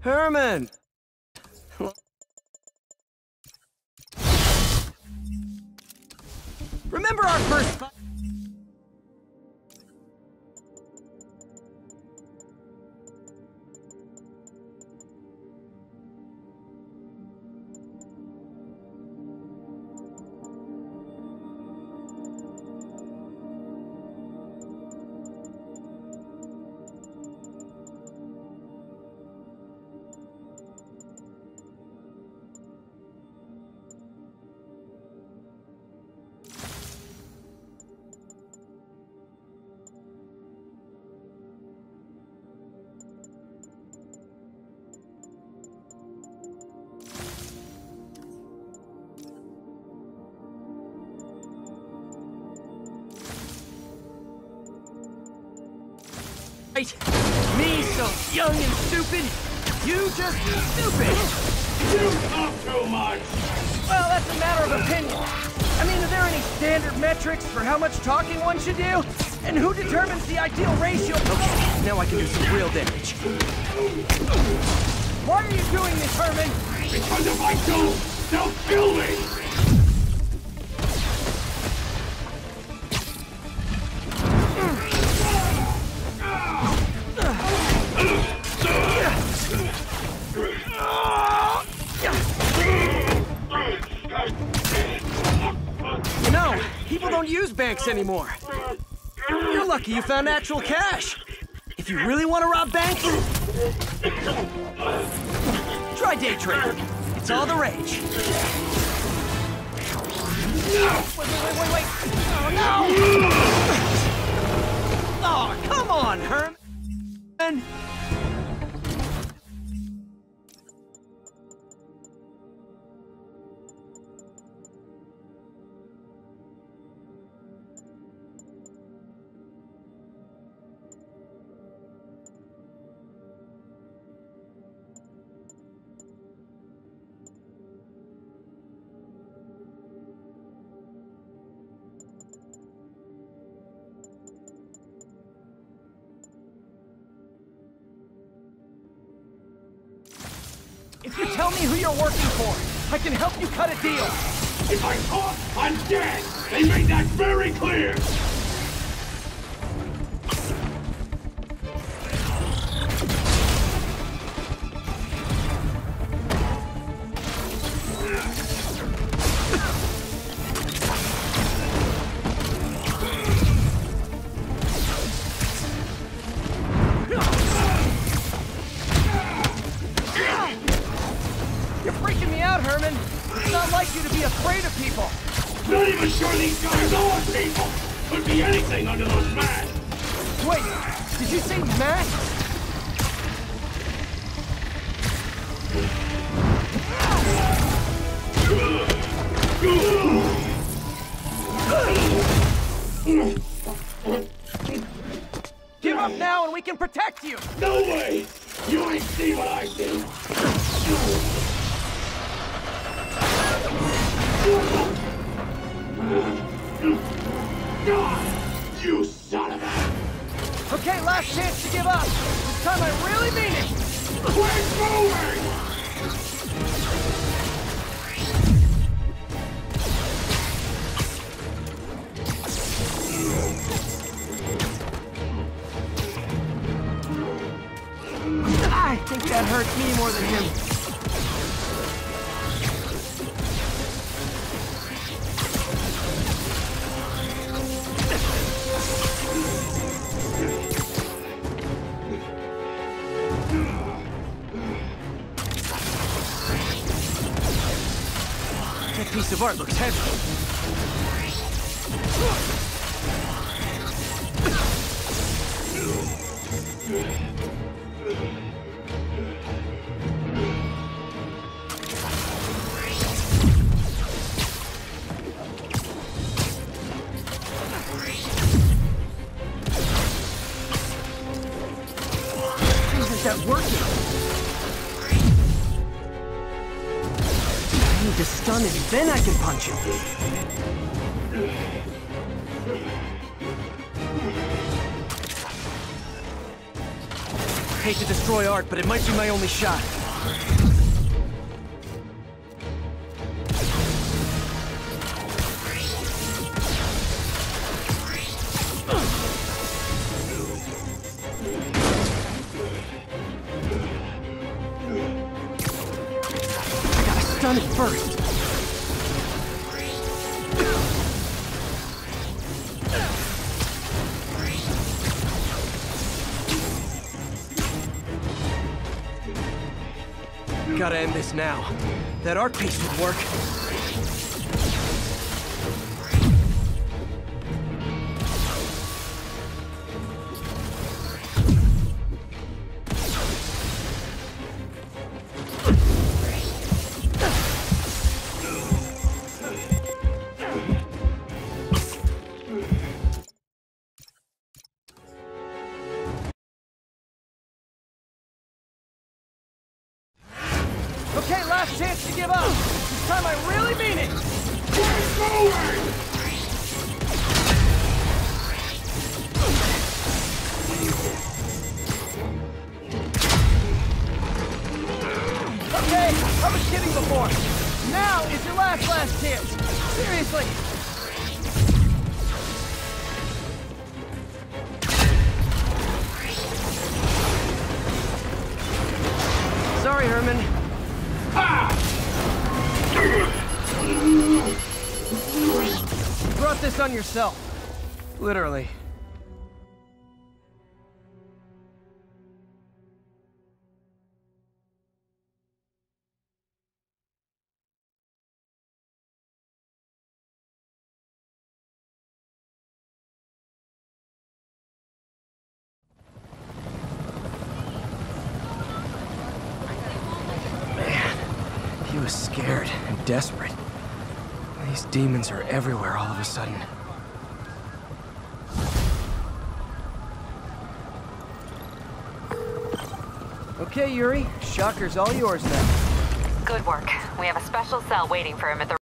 Herman! Remember our first fight? Me so young and stupid, you just stupid! You talk too much! Well, that's a matter of opinion. I mean, are there any standard metrics for how much talking one should do? And who determines the ideal ratio? Okay, now I can do some real damage. Why are you doing this, Herman? Because if I don't, they'll kill me! People don't use banks anymore. You're lucky you found actual cash. If you really want to rob banks, try day trading. It's all the rage. Wait. Oh, no! Oh, come on, Herman. If you tell me who you're working for, I can help you cut a deal. If I talk, I'm dead! They made that very clear! Herman. It's not like you to be afraid of people. Not even sure these guys are people. Could be anything under those masks. Wait, did you say masks? Give up now and we can protect you. No way! You ain't see what I see. You son of a... Okay, last chance to give up. This time I really mean it. We're moving! I think that hurts me more than him. That piece of art looks heavy. Isn't that working? I need to stun it, then I can punch him. hate to destroy art, but it might be my only shot. I gotta stun it first. Gotta end this now. That art piece would work. Okay, last chance to give up. This time I really mean it. Keep going! Okay, I was kidding before. Now is your last chance. Seriously. Sorry, Herman. You brought this on yourself. Literally. Man, he was scared and desperate. These demons are everywhere all of a sudden. Okay, Yuri. Shocker's all yours now. Good work. We have a special cell waiting for him at the